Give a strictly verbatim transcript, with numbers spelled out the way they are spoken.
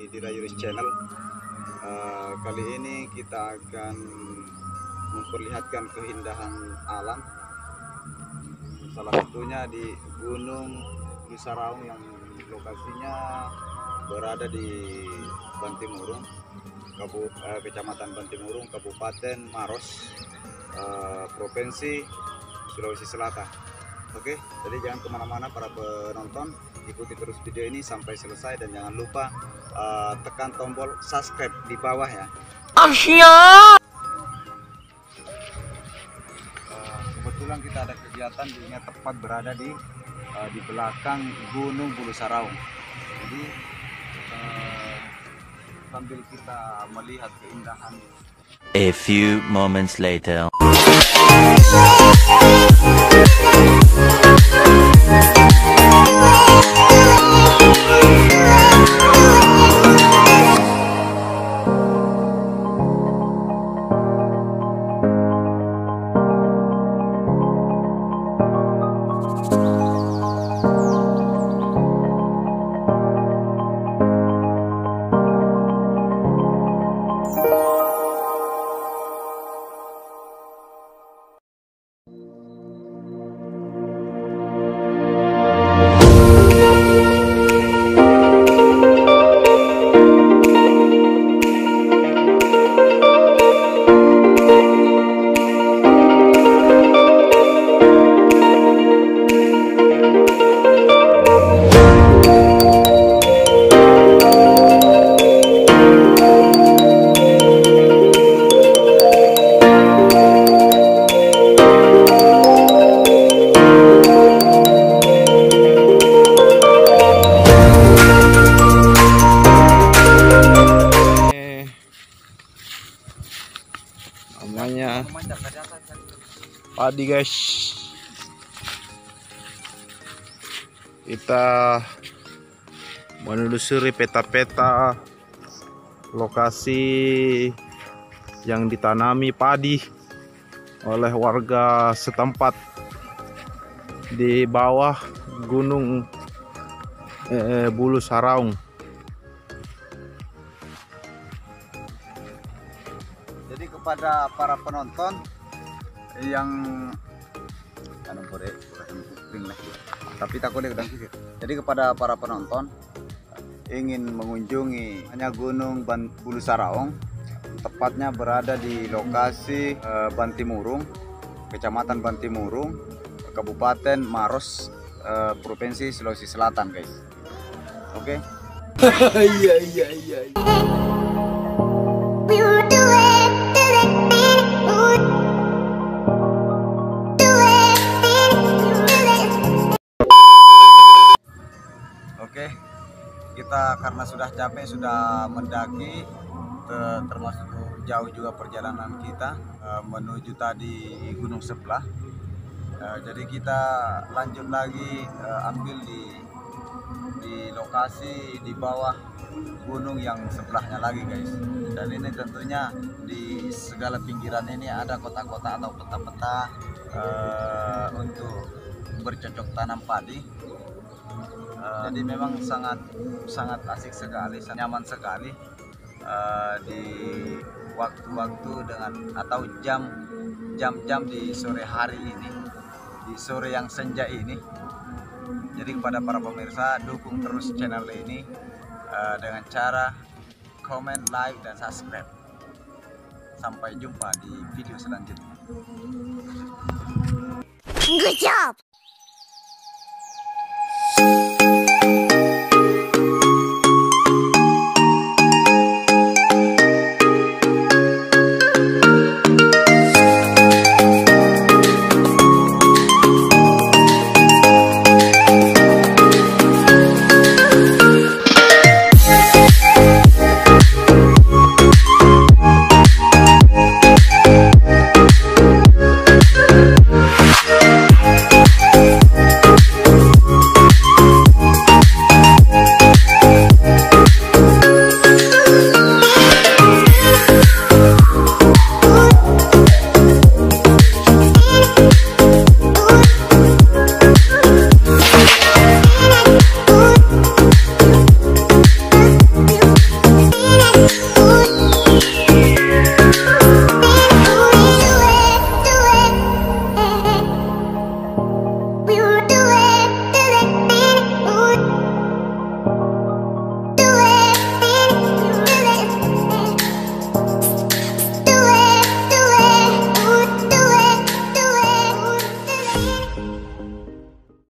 di Dirayuris Channel. Uh, kali ini kita akan memperlihatkan keindahan alam, salah satunya di Gunung Bulu Saraung yang lokasinya berada di Bantimurung, Kabu, uh, Kecamatan Bantimurung, Kabupaten Maros, uh, Provinsi Sulawesi Selatan. Oke, jadi jangan kemana-mana para penonton, ikuti terus video ini sampai selesai dan jangan lupa uh, tekan tombol subscribe di bawah ya. Asyik. Uh, kebetulan kita ada kegiatan dirinya tepat berada di uh, di belakang Gunung Bulu Saraung. Jadi uh, sambil kita melihat keindahan. A few moments later. Namanya padi guys. Kita menelusuri peta-peta lokasi yang ditanami padi oleh warga setempat di bawah Gunung eh, Bulu Saraung. Jadi kepada para penonton yang tapi takutnya udah sih. Jadi kepada para penonton ingin mengunjungi hanya Gunung Bulu Saraung, tepatnya berada di lokasi eh, Bantimurung, Kecamatan Bantimurung, Kabupaten Maros, eh, Provinsi Sulawesi Selatan, guys. Oke. Iya iya iya. Oke, kita karena sudah capek, sudah mendaki, ter termasuk jauh juga perjalanan kita uh, menuju tadi gunung sebelah. Uh, jadi kita lanjut lagi uh, ambil di di lokasi di bawah gunung yang sebelahnya lagi, guys. Dan ini tentunya di segala pinggiran ini ada kota-kota atau peta-peta uh, untuk bercocok tanam padi. Uh, jadi memang sangat sangat asik sekali, nyaman sekali uh, di waktu-waktu dengan atau jam jam-jam di sore hari ini, di sore yang senja ini. Jadi kepada para pemirsa, dukung terus channel ini uh, dengan cara komen, like, dan subscribe. Sampai jumpa di video selanjutnya. Good job.